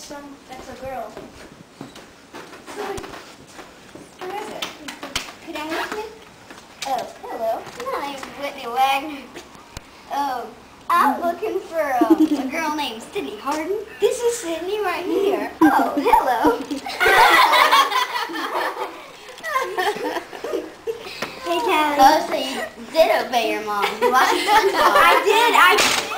that's a girl. Who is it? Could I help you? Oh, hello. My name's Whitney Wagner. I'm looking for a girl named Sydney Harden. This is Sydney right here. Oh, hello. Hey, Callie. Oh, so you did obey your mom. You watched SpongeBob. I did.